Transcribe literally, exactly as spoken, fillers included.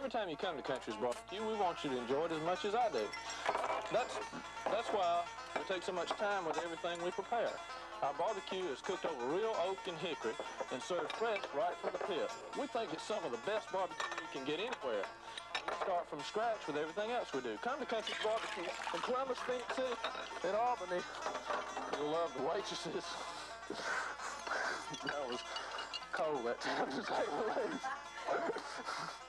every time you come to Country's B B Q, we want you to enjoy it as much as I do. That's, that's why we take so much time with everything we prepare. Our barbecue is cooked over real oak and hickory and served fresh right from the pit. We think it's some of the best barbecue you can get anywhere. We start from scratch with everything else we do. Come to Country's B B Q in Columbus, Phoenix City, in Albany. You'll love the waitresses. That was cold that time, to say the least.